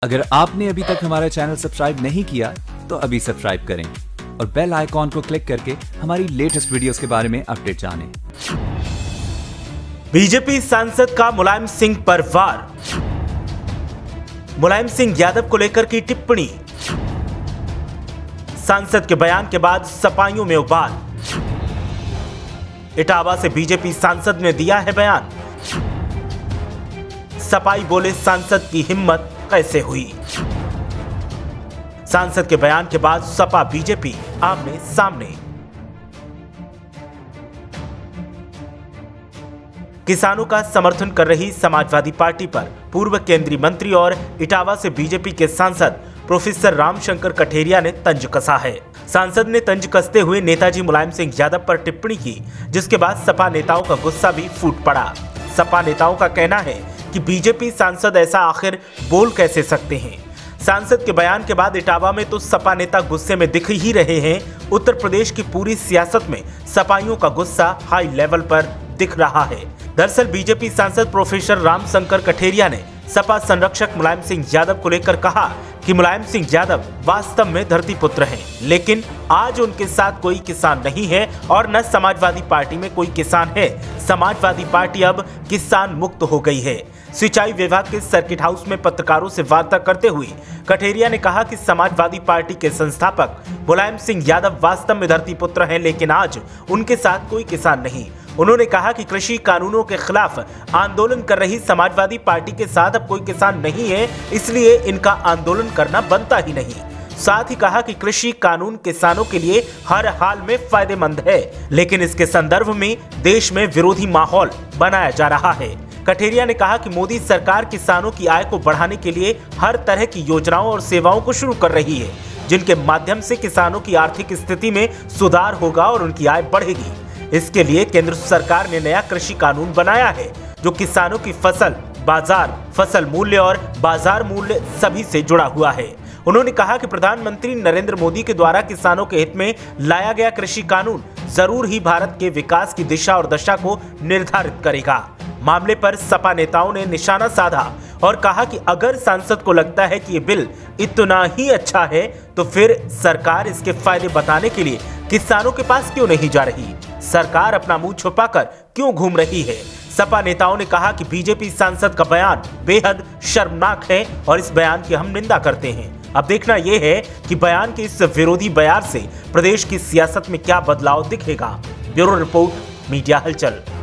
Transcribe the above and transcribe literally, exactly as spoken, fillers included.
अगर आपने अभी तक हमारा चैनल सब्सक्राइब नहीं किया तो अभी सब्सक्राइब करें और बेल आइकॉन को क्लिक करके हमारी लेटेस्ट वीडियोस के बारे में अपडेट जानें। बीजेपी सांसद का मुलायम सिंह पर वार। मुलायम सिंह यादव को लेकर की टिप्पणी। सांसद के बयान के बाद सपाइयों में उबाल। इटावा से बीजेपी सांसद ने दिया है बयान। सपाई बोले सांसद की हिम्मत कैसे हुई। सांसद के बयान के बाद सपा बीजेपी आमने सामने। किसानों का समर्थन कर रही समाजवादी पार्टी पर पूर्व केंद्रीय मंत्री और इटावा से बीजेपी के सांसद प्रोफेसर रामशंकर कठेरिया ने तंज कसा है। सांसद ने तंज कसते हुए नेताजी मुलायम सिंह यादव पर टिप्पणी की, जिसके बाद सपा नेताओं का गुस्सा भी फूट पड़ा। सपा नेताओं का कहना है कि बीजेपी सांसद ऐसा आखिर बोल कैसे सकते हैं। सांसद के बयान के बाद इटावा में तो सपा नेता गुस्से में दिख ही रहे हैं। उत्तर प्रदेश की पूरी सियासत में सपाइयों का गुस्सा हाई लेवल पर दिख रहा है। दरअसल बीजेपी सांसद प्रोफेसर रामशंकर कठेरिया ने सपा संरक्षक मुलायम सिंह यादव को लेकर कहा कि मुलायम सिंह यादव वास्तव में धरती पुत्र हैं, लेकिन आज उनके साथ कोई किसान नहीं है और न समाजवादी पार्टी में कोई किसान है। समाजवादी पार्टी अब किसान मुक्त हो गई है। सिंचाई विभाग के सर्किट हाउस में पत्रकारों से वार्ता करते हुए कठेरिया ने कहा कि समाजवादी पार्टी के संस्थापक मुलायम सिंह यादव वास्तव में धरती पुत्र हैं, लेकिन आज उनके साथ कोई किसान नहीं। उन्होंने कहा कि कृषि कानूनों के खिलाफ आंदोलन कर रही समाजवादी पार्टी के साथ अब कोई किसान नहीं है, इसलिए इनका आंदोलन करना बनता ही नहीं। साथ ही कहा कि कृषि कानून किसानों के लिए हर हाल में फायदेमंद है, लेकिन इसके संदर्भ में देश में विरोधी माहौल बनाया जा रहा है। कठेरिया ने कहा कि मोदी सरकार किसानों की आय को बढ़ाने के लिए हर तरह की योजनाओं और सेवाओं को शुरू कर रही है, जिनके माध्यम से किसानों की आर्थिक स्थिति में सुधार होगा और उनकी आय बढ़ेगी। इसके लिए केंद्र सरकार ने नया कृषि कानून बनाया है, जो किसानों की फसल, बाजार, फसल मूल्य और बाजार मूल्य सभी से जुड़ा हुआ है। उन्होंने कहा कि प्रधानमंत्री नरेंद्र मोदी के द्वारा किसानों के हित में लाया गया कृषि कानून जरूर ही भारत के विकास की दिशा और दशा को निर्धारित करेगा। मामले पर सपा नेताओं ने निशाना साधा और कहा कि अगर सांसद को लगता है कि ये बिल इतना ही अच्छा है, तो फिर सरकार इसके फायदे बताने के लिए किसानों के पास क्यों नहीं जा रही। सरकार अपना मुंह छुपाकर क्यों घूम रही है। सपा नेताओं ने कहा कि बीजेपी सांसद का बयान बेहद शर्मनाक है और इस बयान की हम निंदा करते हैं। अब देखना यह है कि बयान के इस विरोधी बयान से प्रदेश की सियासत में क्या बदलाव दिखेगा। ब्यूरो रिपोर्ट, मीडिया हलचल।